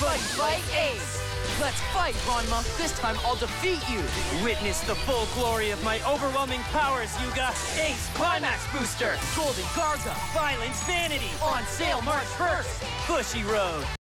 Buddy-fight Ace! Let's fight, Ranma! This time I'll defeat you! Witness the full glory of my overwhelming powers, Yuga! S Climax Booster! Golden Garga! Violence Vanity! On sale March 1st! Bushy Road!